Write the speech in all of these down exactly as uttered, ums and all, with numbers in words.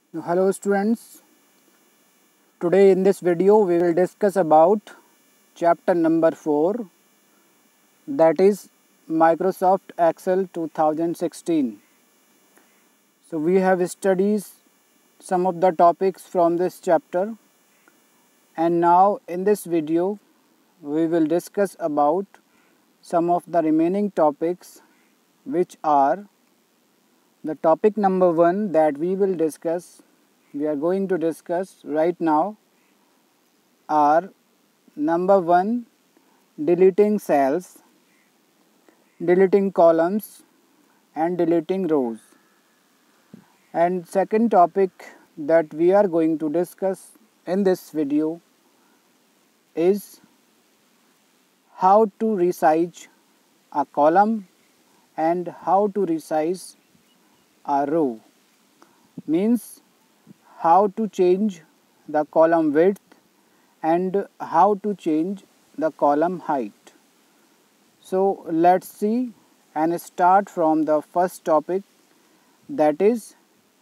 Hello students, today in this video we will discuss about chapter number four, that is Microsoft Excel twenty sixteen. So we have studied some of the topics from this chapter, and now in this video we will discuss about some of the remaining topics, which are the topic number one that we will discuss we are going to discuss right now are: number one, deleting cells, deleting columns, and deleting rows. And second topic that we are going to discuss in this video is how to resize a column and how to resize a row. Means how to change the column width and how to change the column height. So let's see and start from the first topic, that is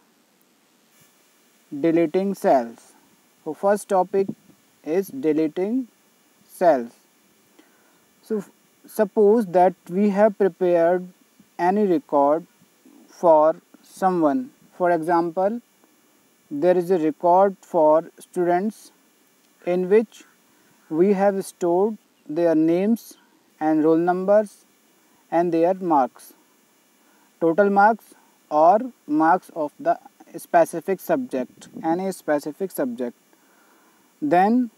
deleting cells. So first topic is deleting cells. So suppose that we have prepared any record for someone. For example, there is a record for students in which we have stored their names and roll numbers and their marks, total marks or marks of the specific subject, any specific subject. Then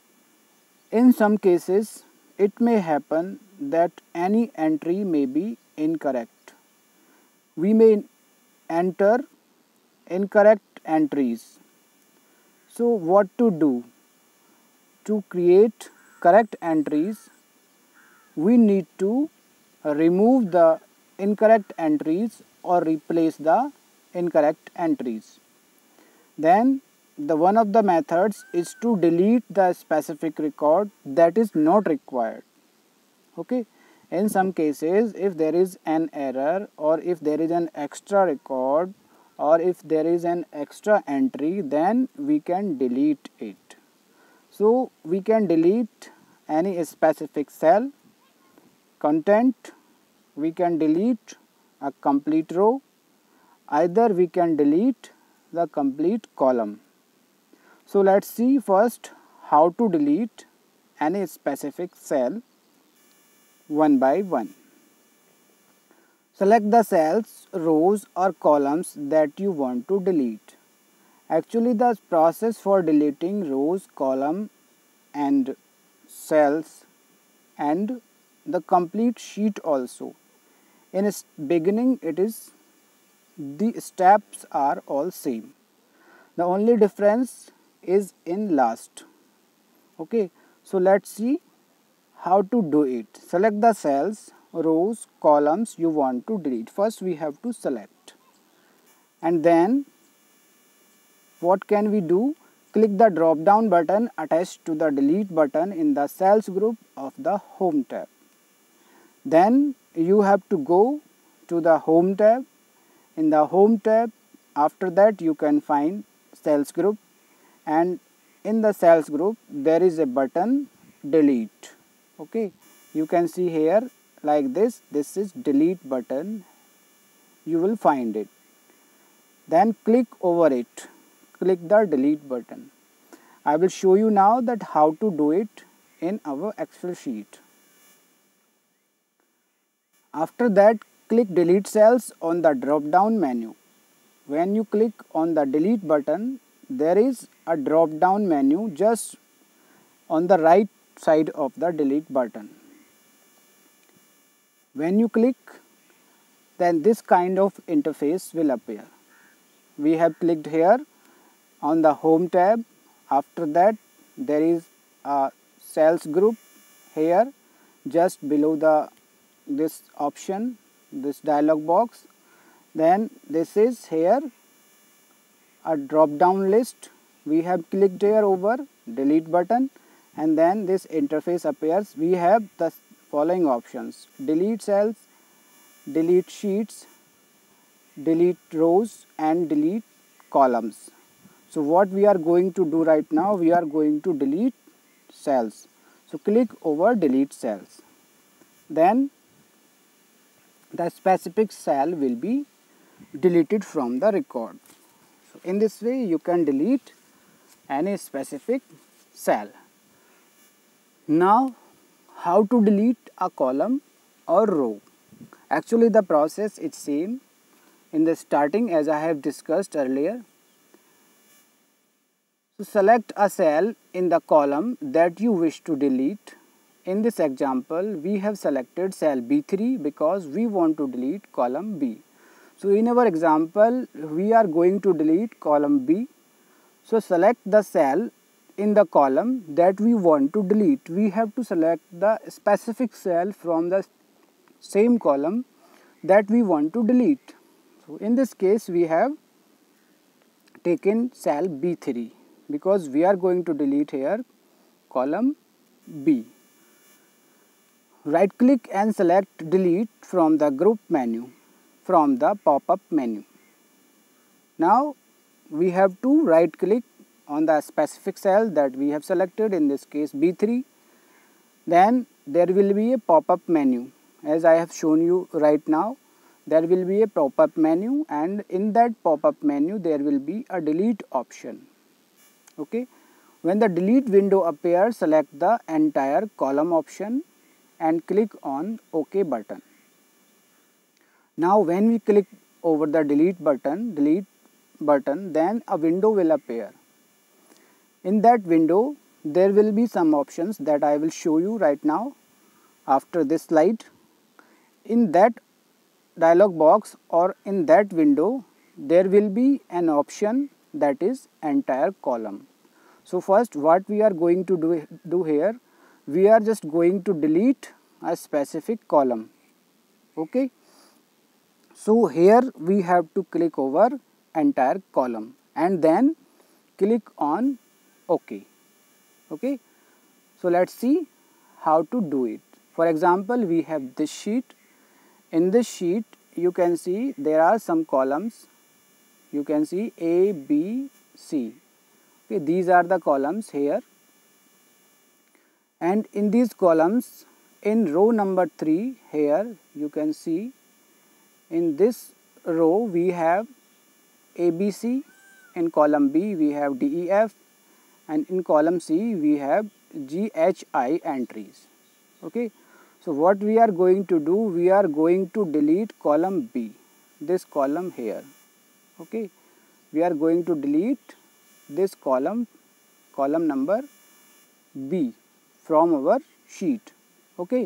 in some cases it may happen that any entry may be incorrect. We may enter incorrect entries. So what to do? To create correct entries, we need to remove the incorrect entries or replace the incorrect entries. Then the one of the methods is to delete the specific record that is not required. Okay, in some cases if there is an error or if there is an extra record or if there is an extra entry, then we can delete it. So we can delete any specific cell, content, we can delete a complete row, either we can delete the complete column. So let's see first how to delete any specific cell one by one. Select the cells, rows or columns that you want to delete. Actually, the process for deleting rows, column and cells and the complete sheet also, in its beginning it is the steps are all same. The only difference is in last. Okay, so let's see how to do it. Select the cells, rows, columns you want to delete. First we have to select, and then what can we do? Click the drop down button attached to the delete button in the cells group of the home tab. Then you have to go to the home tab. In the home tab, after that you can find cells group, and in the cells group there is a button delete. Okay, you can see here like this, this is delete button, you will find it. Then click over it, click the delete button. I will show you now that how to do it in our Excel sheet. After that, click delete cells on the drop down menu. When you click on the delete button, there is a drop down menu just on the right side of the delete button. When you click, then this kind of interface will appear. We have clicked here on the home tab. After that, there is a cells group here just below the this option, this dialog box. Then this is here a drop down list. We have clicked here over delete button, and then this interface appears. We have the following options: delete cells, delete sheets, delete rows and delete columns. So what we are going to do right now, we are going to delete cells. So click over delete cells. Then the specific cell will be deleted from the record. So in this way you can delete any specific cell. Now how to delete a column or row? Actually the process is same in the starting as I have discussed earlier. So select a cell in the column that you wish to delete. In this example, we have selected cell B three because we want to delete column B. So in our example, we are going to delete column B. So select the cell in the column that we want to delete. We have to select the specific cell from the same column that we want to delete. So in this case, we have taken cell B three because we are going to delete here column B. Right click and select delete from the group menu, from the pop-up menu. Now we have to right click on the specific cell that we have selected, in this case B three. Then there will be a pop-up menu. As I have shown you right now, there will be a pop-up menu, and in that pop-up menu there will be a delete option. Okay. When the delete window appears, select the entire column option and click on OK button. Now when we click over the delete button, delete button, then a window will appear. In that window, there will be some options that I will show you right now after this slide. In that dialog box or in that window, there will be an option that is entire column. So first what we are going to do, do here, we are just going to delete a specific column. Okay. So here we have to click over entire column and then click on OK. Okay. So let's see how to do it. For example, we have this sheet. In this sheet you can see there are some columns. You can see A, B, C. Okay, these are the columns here. And in these columns, in row number three here you can see in this row we have A B C, in column B we have D E F, and in column C we have G H I entries. Okay. So what we are going to do, we are going to delete column B, this column here. Okay. We are going to delete this column, column number B from our sheet. Okay.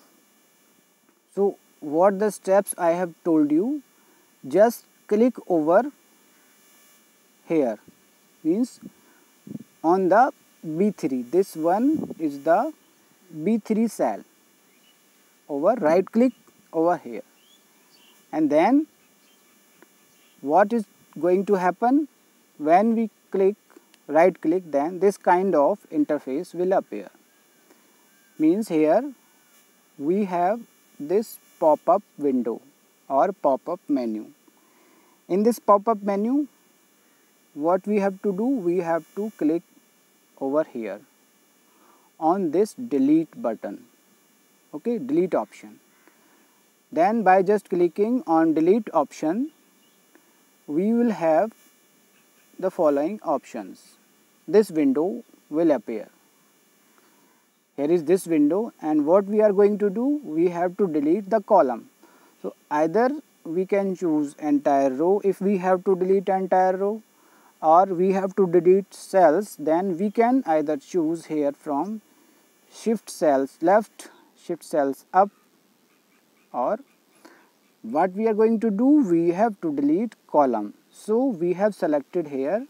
So what the steps I have told you, just click over here, means on the B three. This one is the B three cell. Over, right click over here, and then what is going to happen when we click right click, then this kind of interface will appear. Means here we have this pop-up window or pop-up menu. In this pop-up menu, what we have to do, we have to click over here on this delete button. Okay, delete option. Then by just clicking on delete option, we will have the following options. This window will appear. Here is this window, and what we are going to do, we have to delete the column. So either we can choose entire row if we have to delete entire row, or we have to delete cells, then we can either choose here from shift cells left, shift cells up, or what we are going to do, we have to delete column. So we have selected here,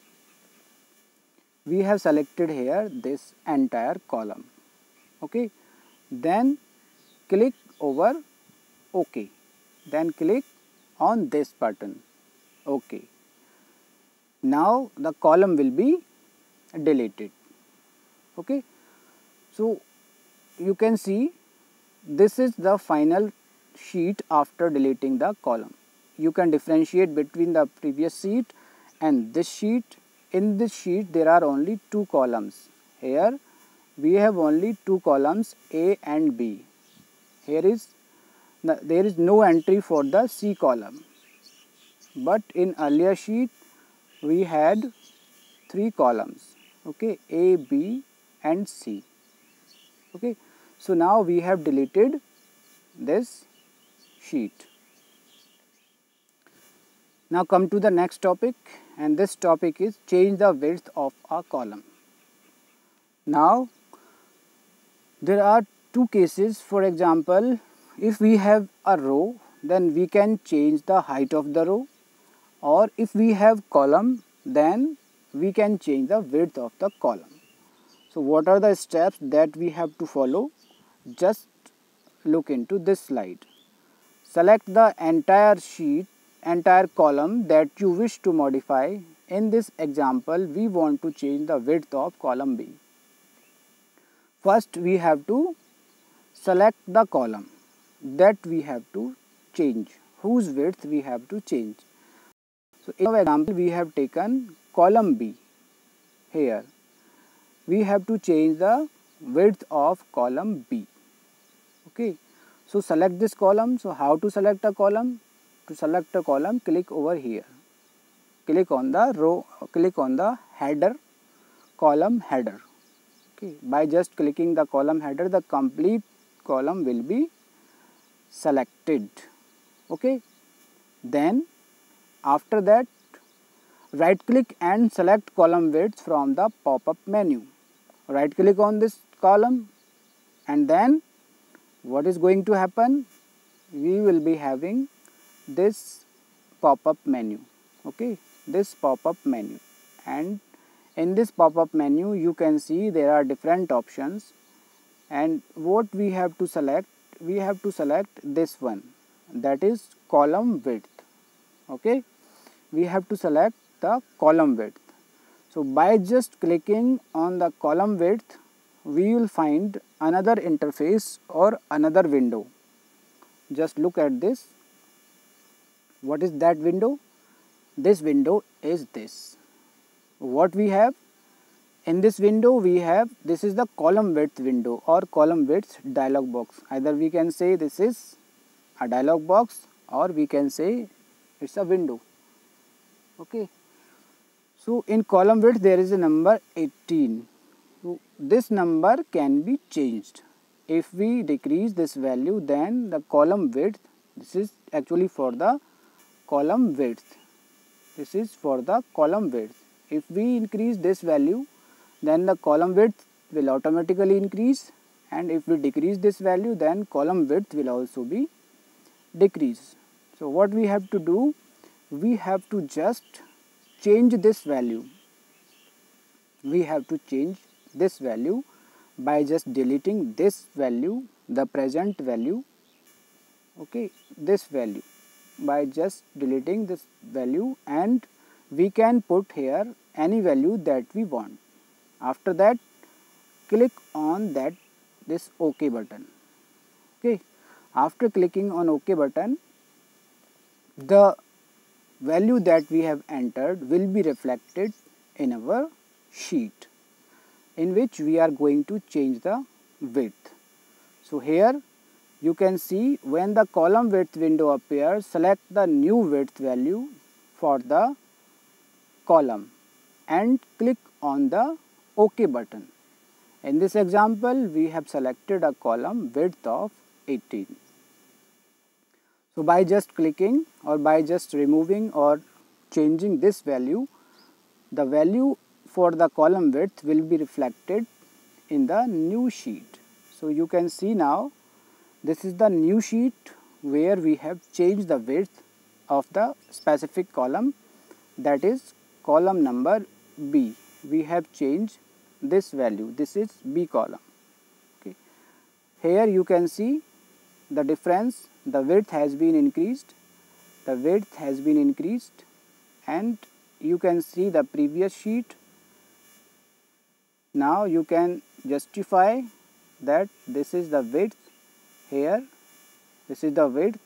we have selected here this entire column. Okay. Then click over OK. Then click on this button. Okay. Now the column will be deleted. Okay. So you can see this is the final sheet after deleting the column. You can differentiate between the previous sheet and this sheet in this sheet there are only two columns. Here we have only two columns, A and B. Here is there is no entry for the C column, but in earlier sheet we had three columns, okay, A, B and C. Okay, so now we have deleted this sheet. Now come to the next topic, and this topic is change the width of a column. Now there are two cases. For example, if we have a row, then we can change the height of the row, or if we have column, then we can change the width of the column. So what are the steps that we have to follow? Just look into this slide. Select the entire sheet, entire column that you wish to modify. In this example, we want to change the width of column B. First, we have to select the column that we have to change, whose width we have to change. So in our example, we have taken column B. Here, we have to change the width of column B. Okay, so select this column. So how to select a column? To select a column, click over here. Click on the row, click on the header, column header. Okay, by just clicking the column header, the complete column will be selected. Okay, then after that, right click and select column width from the pop-up menu. Right click on this column, and then what is going to happen? We will be having this pop-up menu. Okay, this pop-up menu, and in this pop-up menu you can see there are different options, and what we have to select, we have to select this one, that is column width. Okay, we have to select the column width. So by just clicking on the column width, we will find another interface or another window. Just look at this. What is that window? This window is this. What we have in this window, we have, this is the column width window or column width dialog box. Either we can say this is a dialog box, or we can say it's a window. Okay, so in column width there is a number eighteen. So this number can be changed. If we decrease this value, then the column width, this is actually for the column width, this is for the column width. If we increase this value, then the column width will automatically increase, and if we decrease this value, then column width will also be decreased. So what we have to do, we have to just change this value. We have to change this value by just deleting this value, the present value. Okay, this value, by just deleting this value, and we can put here any value that we want. After that, click on that this OK button. Okay, after clicking on OK button, the value that we have entered will be reflected in our sheet, in which we are going to change the width. So here you can see, when the column width window appears, select the new width value for the column and click on the OK button. In this example, we have selected a column width of eighteen. So by just clicking or by just removing or changing this value, the value for the column width will be reflected in the new sheet. So you can see now, this is the new sheet where we have changed the width of the specific column, that is column number B. We have changed this value, this is B column. Okay. Here you can see the difference, the width has been increased, the width has been increased, and you can see the previous sheet. Now you can justify that this is the width, here this is the width,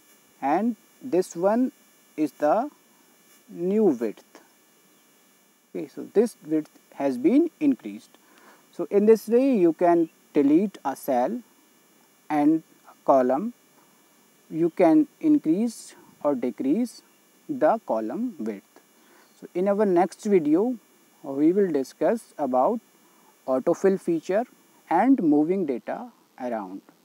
and this one is the new width. Okay, so this width has been increased. So in this way you can delete a cell and a column. You can increase or decrease the column width. So in our next video we will discuss about autofill feature and moving data around.